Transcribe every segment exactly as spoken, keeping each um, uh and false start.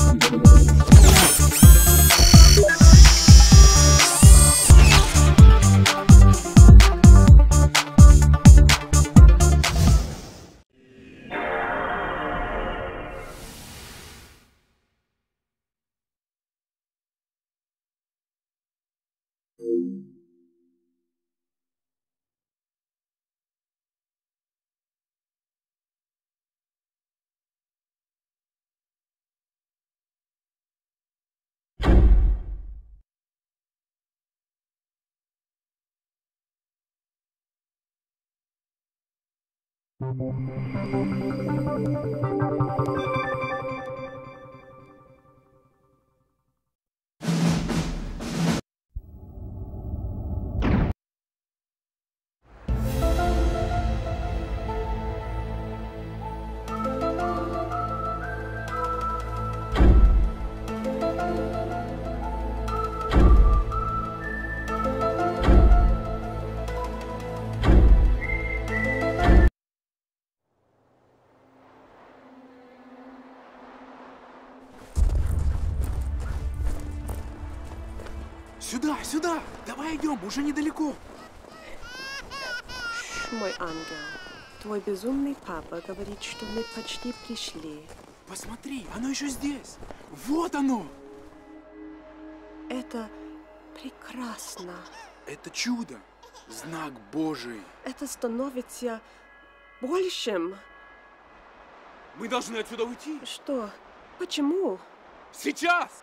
Сюда, сюда! Давай идем, уже недалеко. Ш, мой ангел, твой безумный папа говорит, что мы почти пришли. Посмотри, оно еще здесь. Вот оно! Это прекрасно. Это чудо. Знак Божий. Это становится большим. Мы должны отсюда уйти. Что? Почему? Сейчас!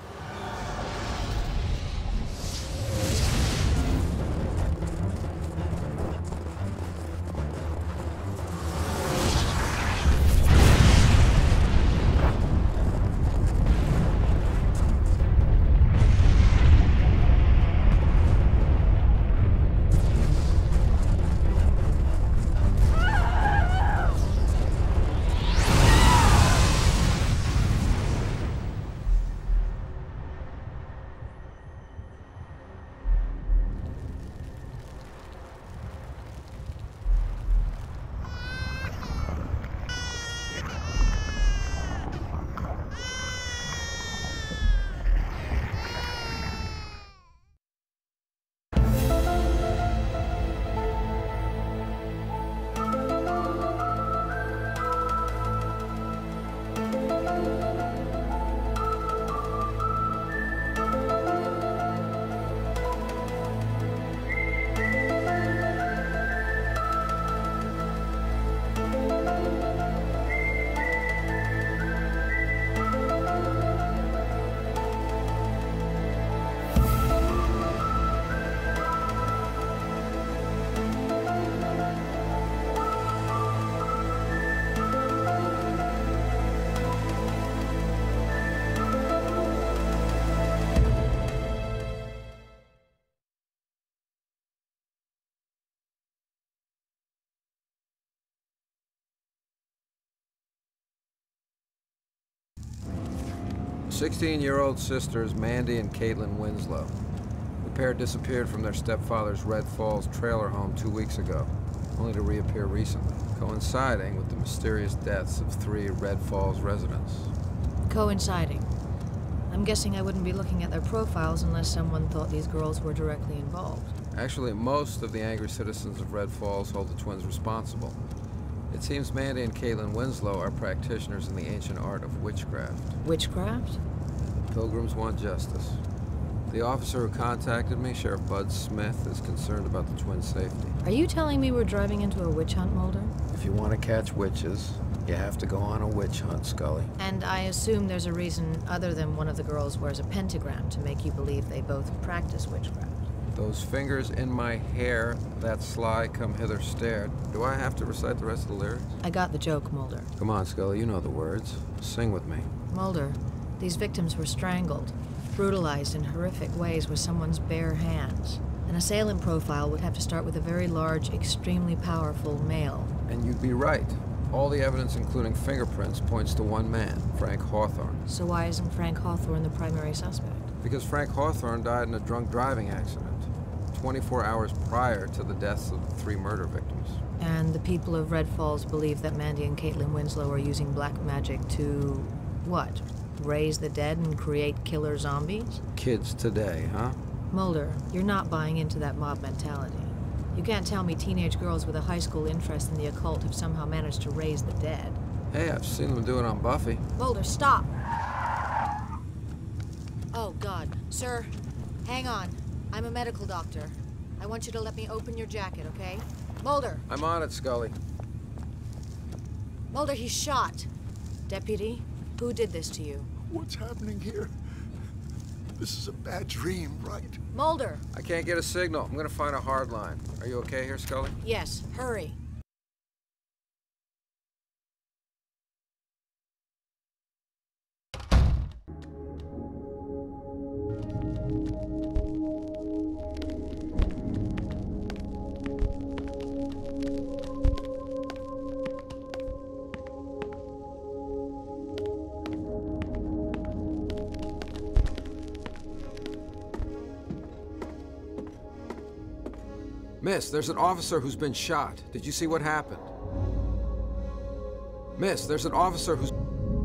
sixteen-year-old sisters Mandy and Caitlin Winslow. The pair disappeared from their stepfather's Red Falls trailer home two weeks ago, only to reappear recently, coinciding with the mysterious deaths of three Red Falls residents. Coinciding. I'm guessing I wouldn't be looking at their profiles unless someone thought these girls were directly involved. Actually, most of the angry citizens of Red Falls hold the twins responsible. It seems Mandy and Caitlin Winslow are practitioners in the ancient art of witchcraft. Witchcraft? Pilgrims want justice. The officer who contacted me, Sheriff Bud Smith, is concerned about the twins' safety. Are you telling me we're driving into a witch hunt, Mulder? If you want to catch witches, you have to go on a witch hunt, Scully. And I assume there's a reason other than one of the girls wears a pentagram to make you believe they both practice witchcraft. Those fingers in my hair, that sly come hither stare. Do I have to recite the rest of the lyrics? I got the joke, Mulder. Come on, Scully, you know the words. Sing with me. Mulder, these victims were strangled, brutalized in horrific ways with someone's bare hands. An assailant profile would have to start with a very large, extremely powerful male. And you'd be right. All the evidence, including fingerprints, points to one man, Frank Hawthorne. So why isn't Frank Hawthorne the primary suspect? Because Frank Hawthorne died in a drunk driving accident, twenty-four hours prior to the deaths of the three murder victims. And the people of Red Falls believe that Mandy and Caitlin Winslow are using black magic to... what? Raise the dead and create killer zombies? Kids today, huh? Mulder, you're not buying into that mob mentality. You can't tell me teenage girls with a high school interest in the occult have somehow managed to raise the dead. Hey, I've seen them do it on Buffy. Mulder, stop! Oh, God. Sir, hang on. I'm a medical doctor. I want you to let me open your jacket, okay? Mulder! I'm on it, Scully. Mulder, he's shot. Deputy, who did this to you? What's happening here? This is a bad dream, right? Mulder! I can't get a signal. I'm gonna find a hard line. Are you okay here, Scully? Yes, hurry. Miss, there's an officer who's been shot. Did you see what happened? Miss, there's an officer who's...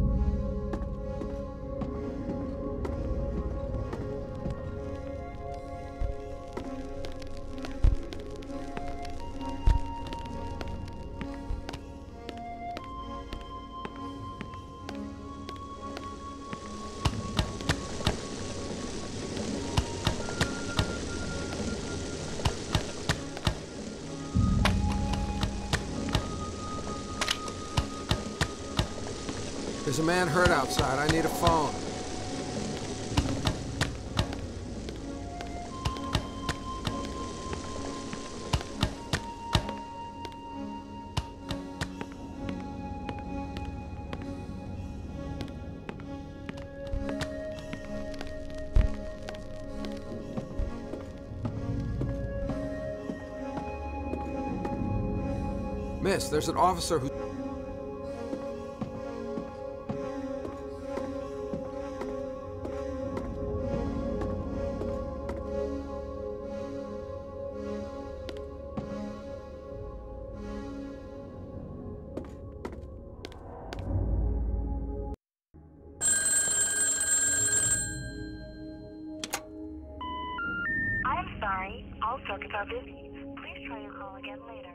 There's a man hurt outside. I need a phone. Miss, there's an officer who... I'm sorry, all circuits are busy. Please try your call again later.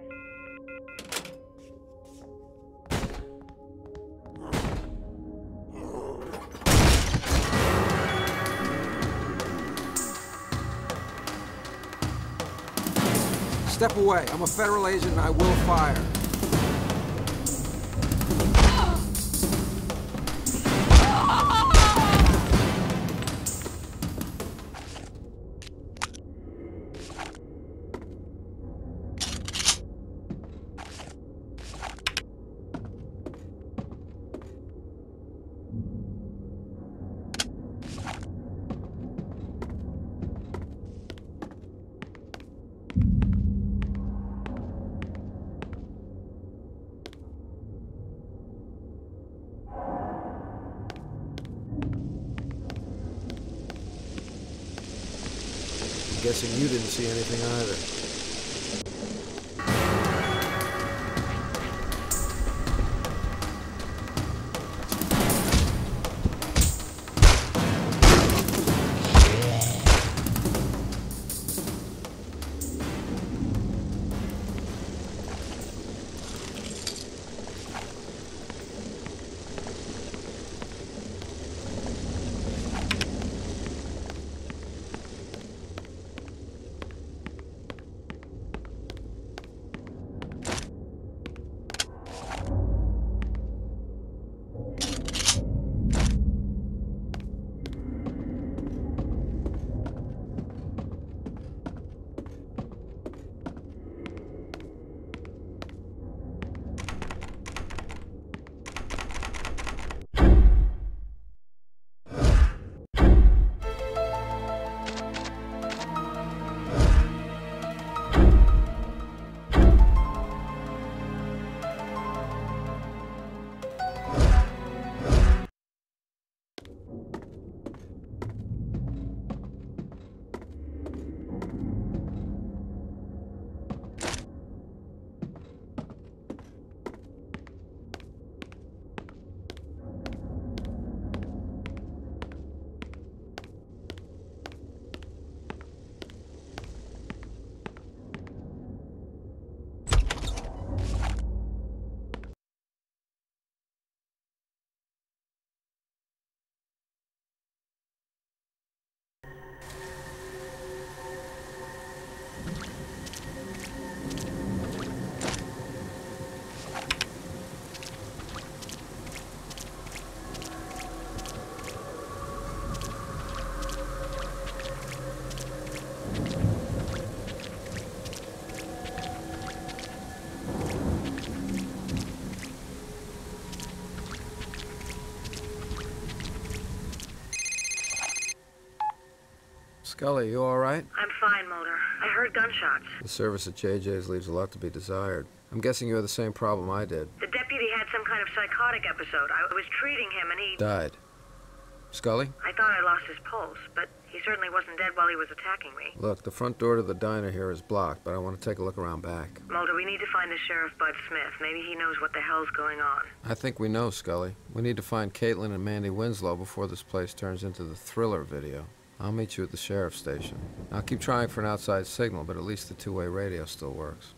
Step away. I'm a federal agent and I will fire. Guessing you didn't see anything either. Scully, you all right? I'm fine, Mulder. I heard gunshots. The service at J J's leaves a lot to be desired. I'm guessing you had the same problem I did. The deputy had some kind of psychotic episode. I was treating him and he... Died. Scully? I thought I lost his pulse, but he certainly wasn't dead while he was attacking me. Look, the front door to the diner here is blocked, but I want to take a look around back. Mulder, we need to find the Sheriff Bud Smith. Maybe he knows what the hell's going on. I think we know, Scully. We need to find Caitlin and Mandy Winslow before this place turns into the Thriller video. I'll meet you at the sheriff's station. I'll keep trying for an outside signal, but at least the two-way radio still works.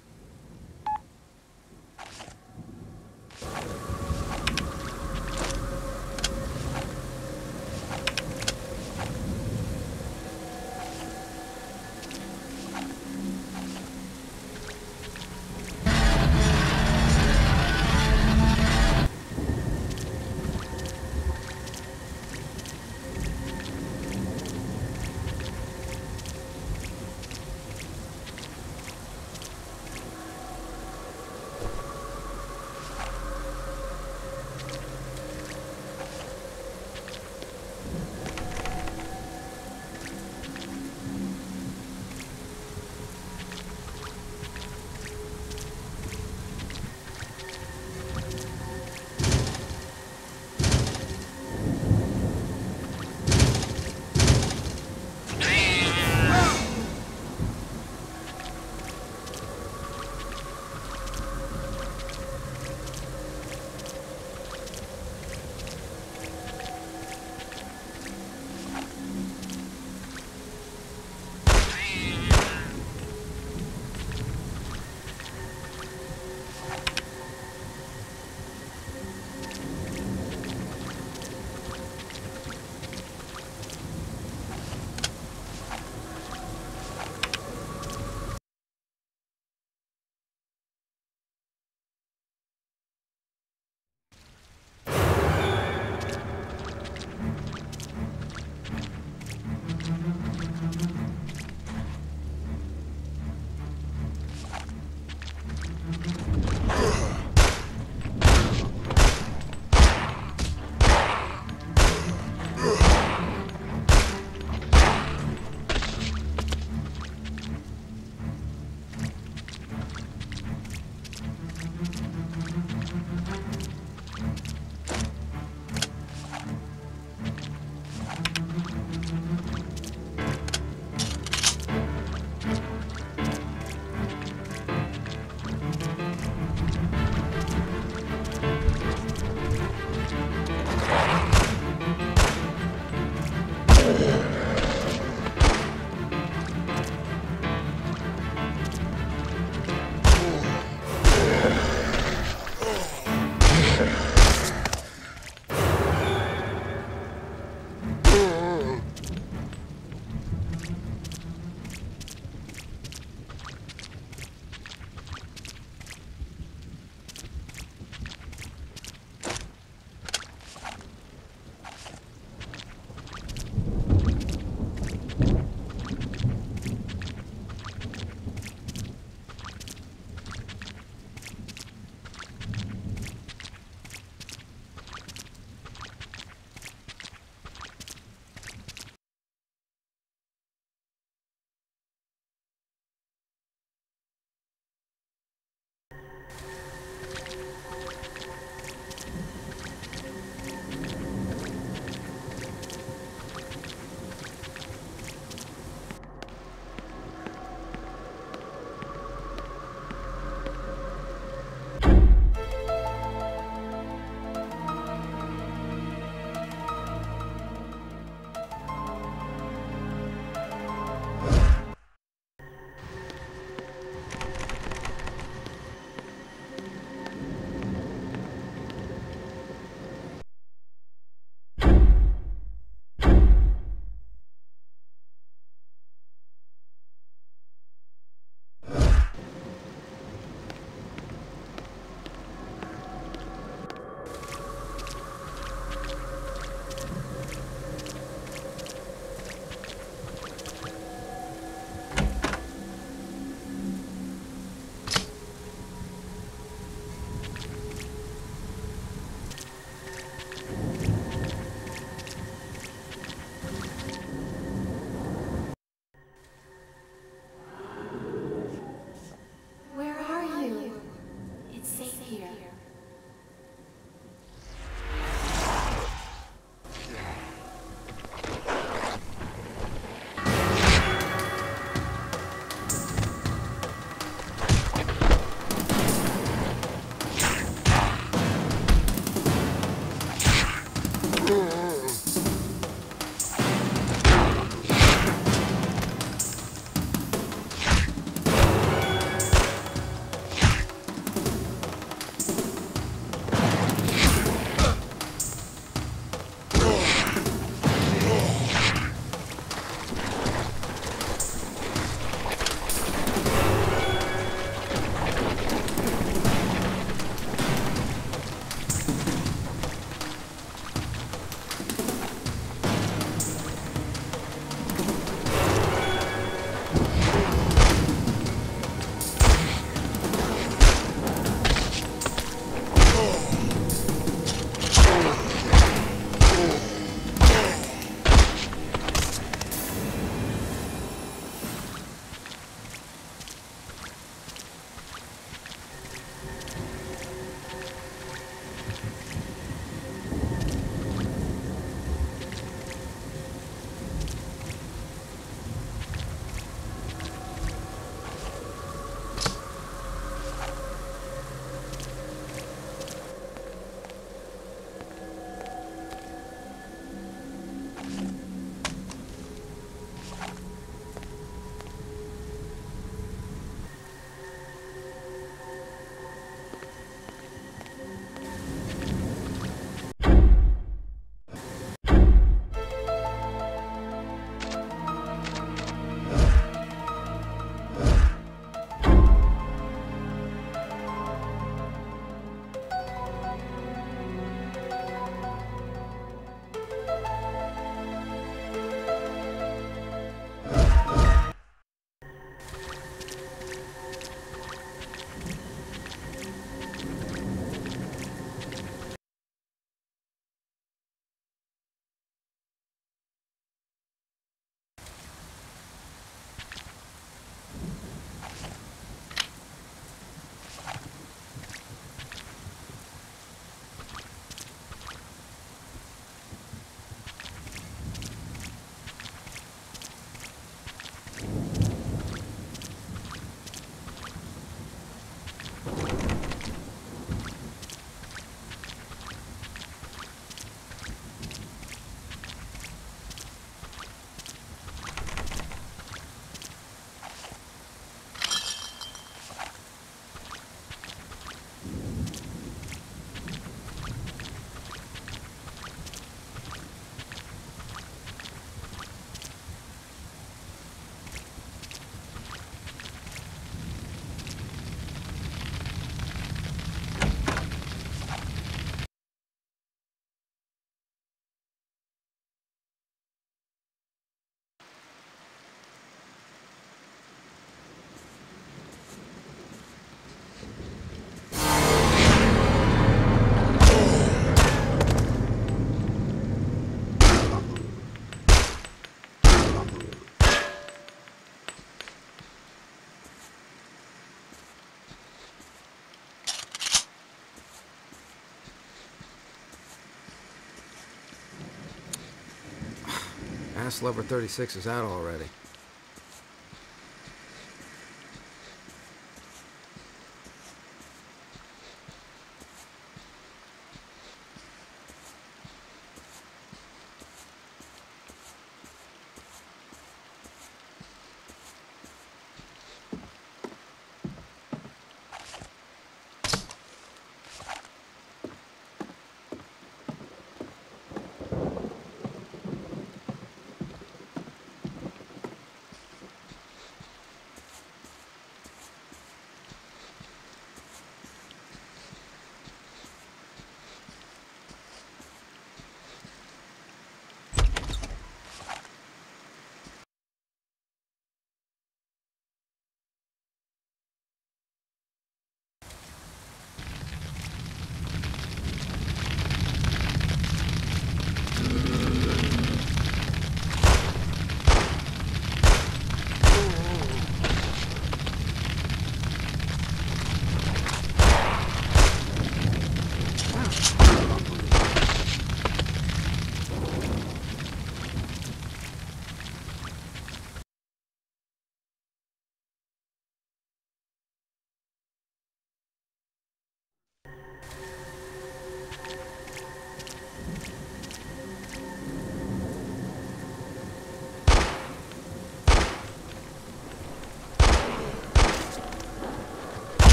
Ass Lover thirty-six is out already.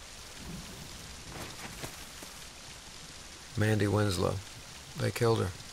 Mandy Winslow. They killed her.